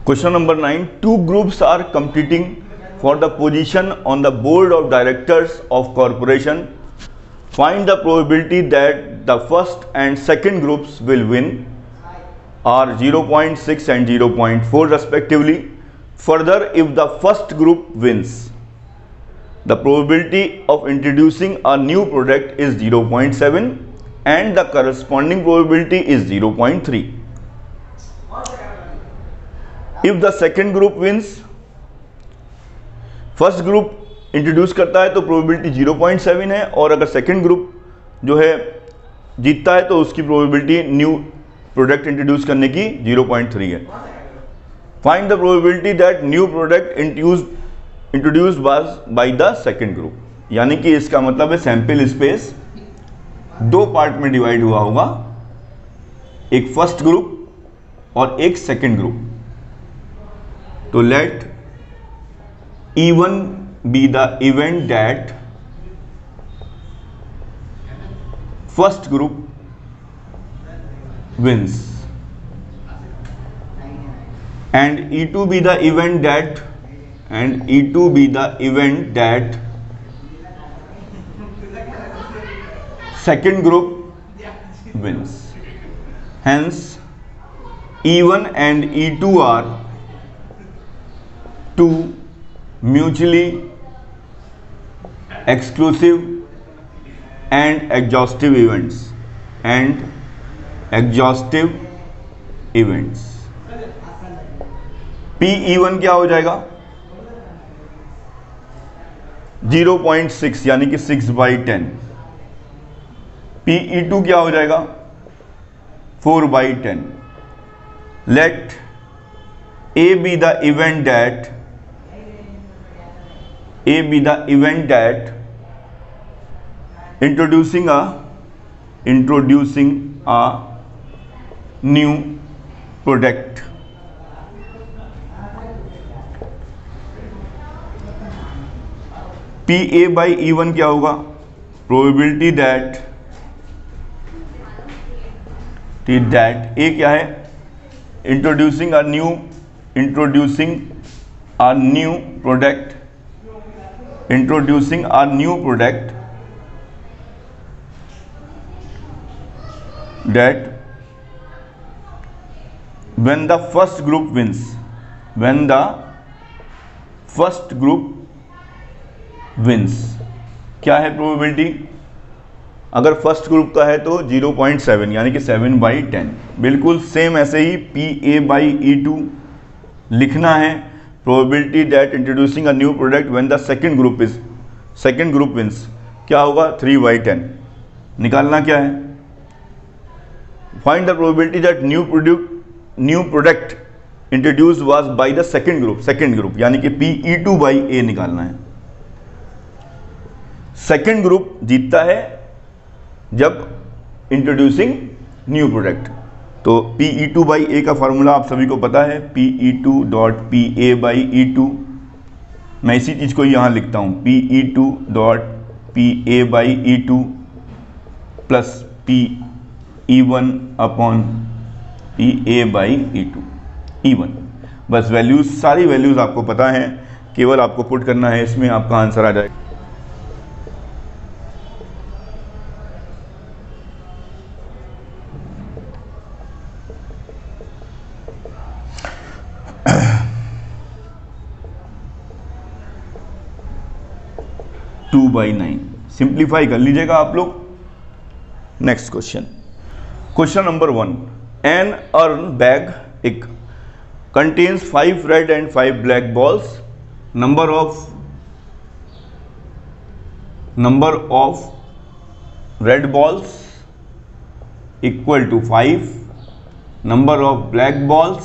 Question number 9. Two groups are competing for the position on the board of directors of corporation. Find the probability that the first and second groups will win are 0.6 and 0.4 respectively. Further, if the first group wins, the probability of introducing a new product is 0.7 and the corresponding probability is 0.3. If the second group wins, first group introduce करता है तो probability 0.7 है, और अगर second group जो है जीतता है तो उसकी प्रोबेबिलिटी न्यू प्रोडक्ट इंट्रोड्यूस करने की 0.3 है. Find the probability that new product introduced was by the second group. यानी कि इसका मतलब है सैंपल स्पेस दो पार्ट में डिवाइड हुआ होगा, एक फर्स्ट ग्रुप और एक सेकंड ग्रुप. तो let E1 be the event that first group wins and E2 be the event that second group wins. Hence E1 and E2 are two mutually exclusive and exhaustive events PE1 क्या हो जाएगा 0.6 यानी कि 6/10. PE2 क्या हो जाएगा 4/10. Let A be the event that introducing a new product. PA by E1 क्या होगा प्रोबेबिलिटी दैट A क्या है introducing a new product that when the first group wins, क्या है प्रोबेबिलिटी. अगर फर्स्ट ग्रुप का है तो 0.7 यानी कि 7/10. बिल्कुल सेम ऐसे ही PA by E2 लिखना है. Probability that introducing a new product when the second group wins क्या होगा 3/10. निकालना क्या है find the probability that new product introduced was by the second group यानी कि PE2 by A निकालना है. सेकंड ग्रुप जीतता है जब इंट्रोड्यूसिंग न्यू प्रोडक्ट. तो PE2 by A का फॉर्मूला आप सभी को पता है PE2.PA by E2. मैं इसी चीज को यहां लिखता हूं PE2.PA by E2 plus PE1 upon PA by E1. बस वैल्यूज सारी वैल्यूज आपको पता है, केवल आपको पुट करना है, इसमें आपका आंसर आ जाएगा. टू बाई 9 सिंप्लीफाई कर लीजिएगा आप लोग. Next question number 1. An urn bag एक contains 5 red and 5 black balls. Number of red balls equal to 5. Number of black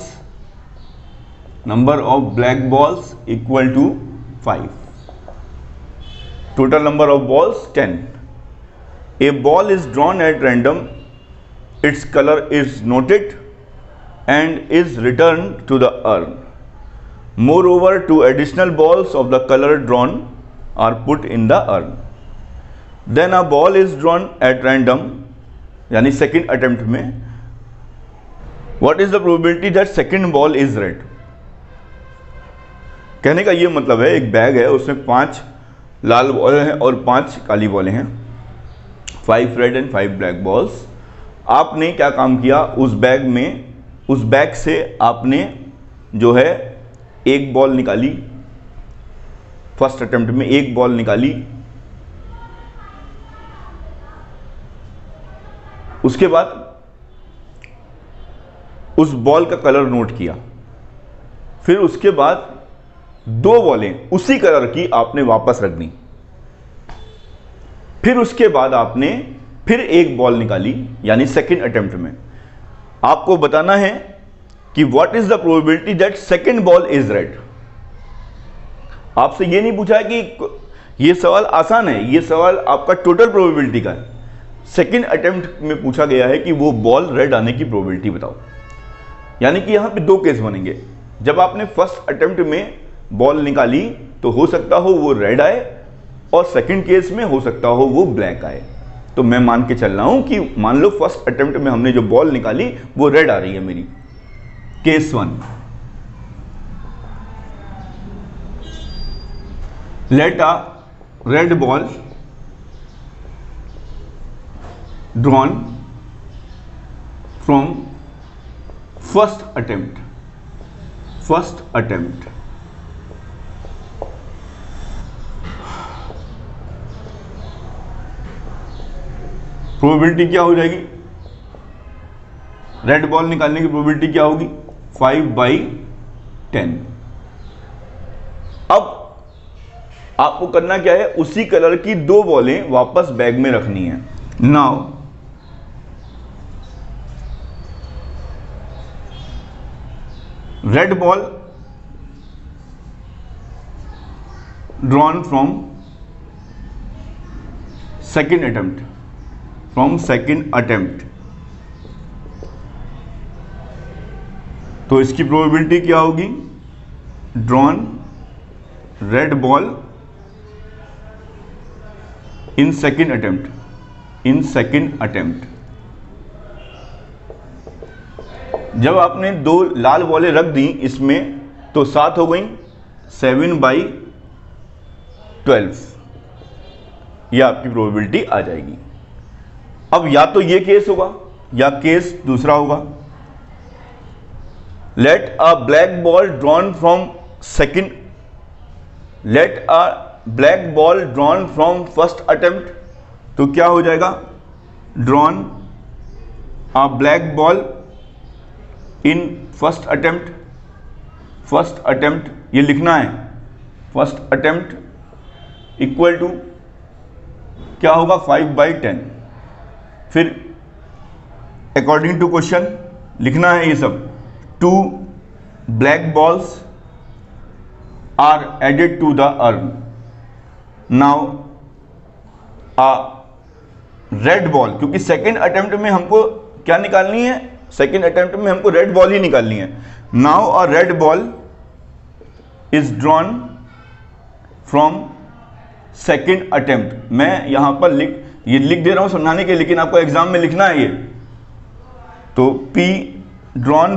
balls equal to 5. Total number of balls 10. A ball is drawn at random. Its color is noted and is returned to the urn. Moreover, 2 additional balls of the color drawn are put in the urn. Then a ball is drawn at random, यानी second attempt में. What is the probability that second ball is red? कहने का ये मतलब है एक bag है, उसमें 5 लाल बॉल हैं और 5 काली बॉलें हैं, 5 रेड एंड 5 ब्लैक बॉल्स। आपने क्या काम किया, उस बैग से आपने जो है एक बॉल निकाली, फर्स्ट अटेम्प्ट में एक बॉल निकाली। उसके बाद उस बॉल का कलर नोट किया, फिर उसके बाद 2 बॉलें उसी कलर की आपने वापस रख दी। फिर उसके बाद आपने फिर एक बॉल निकाली, यानी सेकेंड अटेम्प्ट में आपको बताना है कि what is the probability that second ball is red. आपसे यह नहीं पूछा है कि यह सवाल आसान है, यह सवाल आपका टोटल प्रोबेबिलिटी का है। सेकेंड अटेम्प्ट में पूछा गया है कि वो बॉल रेड आने की प्रोबेबिलिटी बताओ। यानी कि यहां पे 2 केस बनेंगे। जब आपने फर्स्ट अटेम्प्ट में बॉल निकाली तो हो सकता हो वो रेड आए, और सेकंड केस में हो सकता हो वो ब्लैक आए। तो मैं मान के चल रहा हूं कि मान लो फर्स्ट अटेम्प्ट में हमने जो बॉल निकाली वो रेड आ रही है मेरी, case 1। Let a red ball drawn from first attempt probability क्या हो जाएगी, रेड बॉल निकालने की प्रोबेबिलिटी क्या होगी, 5/10। अब आपको करना क्या है, उसी कलर की 2 बॉलें वापस बैग में रखनी है। Now red ball drawn from second attempt, तो इसकी प्रोबेबिलिटी क्या होगी, drawn red ball in second attempt. जब आपने 2 लाल बॉलें रख दी इसमें तो 7 हो गई, 7/12 यह आपकी प्रोबेबिलिटी आ जाएगी। अब या तो ये केस होगा या केस दूसरा होगा। Let a black ball drawn from first attempt, तो क्या हो जाएगा, drawn a black ball in first attempt, ये लिखना है, फर्स्ट अटेम्प्ट इक्वल टू क्या होगा, 5/10। फिर अकॉर्डिंग टू क्वेश्चन लिखना है ये सब, 2 black balls are added to the urn. Now a red ball, क्योंकि सेकेंड अटेम्प्ट में हमको क्या निकालनी है, सेकेंड अटेम्प्ट में हमको रेड बॉल ही निकालनी है। Now a red ball is drawn from second attempt. मैं यहां पर लिख दे रहा हूं समझाने के, लेकिन आपको एग्जाम में लिखना है ये। तो P drawn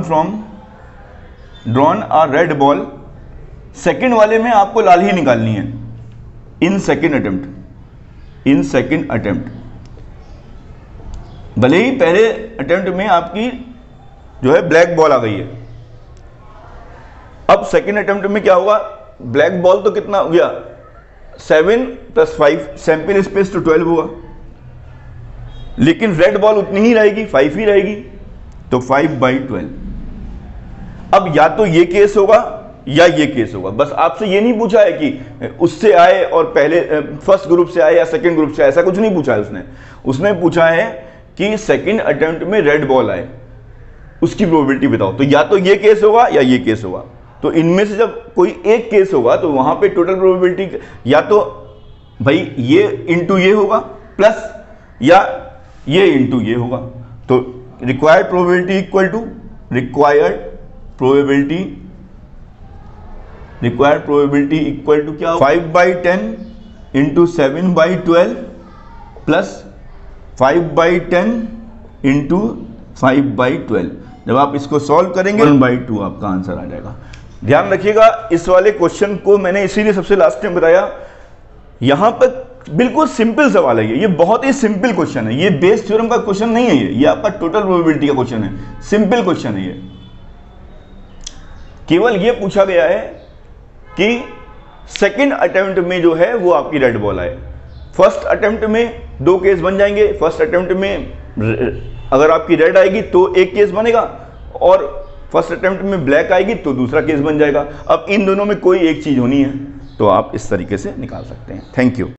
a red ball, second वाले में आपको लाल ही निकालनी है, इन सेकेंड अटेम्प्ट। भले ही पहले अटेम्प्ट में आपकी जो है ब्लैक बॉल आ गई है, अब सेकेंड अटेम्प्ट में क्या होगा, ब्लैक बॉल तो कितना हो गया, 7 + 5, सैंपल स्पेस तो 12 होगा, लेकिन रेड बॉल उतनी ही रहेगी, 5 ही रहेगी, तो 5/12। अब या तो ये केस होगा या ये केस होगा। बस आपसे ये नहीं पूछा है कि उससे आए और पहले फर्स्ट ग्रुप से आए या सेकंड ग्रुप से आए, ऐसा कुछ नहीं पूछा है उसने पूछा है कि सेकंड अटेम्प्ट में रेड बॉल आए, उसकी प्रोबेबिलिटी बताओ। तो या तो ये केस होगा या ये केस होगा। तो इनमें से जब कोई एक केस होगा तो वहां पे टोटल प्रोबेबिलिटी या तो भाई ये इंटू ये होगा प्लस, या ये इंटू ये होगा। तो required probability equal to required probability equal to क्या, 5/10 इंटू 7/12 प्लस 5/10 इंटू 5/12। जब आप इसको सॉल्व करेंगे 1/2 आपका आंसर आ जाएगा। ध्यान रखिएगा, इस वाले क्वेश्चन को मैंने इसीलिए सबसे लास्ट में बताया, यहां पर बिल्कुल सिंपल सवाल है ये बहुत ही सिंपल क्वेश्चन है, ये बेस थ्योरम का क्वेश्चन नहीं है, ये आपका टोटल प्रोबेबिलिटी का क्वेश्चन है, सिंपल क्वेश्चन है ये। केवल ये पूछा गया है कि सेकंड अटेम्प्ट में जो है वो आपकी रेड बॉल आए। फर्स्ट अटेम्प्ट में 2 केस बन जाएंगे, फर्स्ट अटेम्प्ट में अगर आपकी रेड आएगी तो एक केस बनेगा, और फर्स्ट अटेम्प्ट में ब्लैक आएगी तो दूसरा केस बन जाएगा। अब इन दोनों में कोई एक चीज होनी है, तो आप इस तरीके से निकाल सकते हैं। Thank you.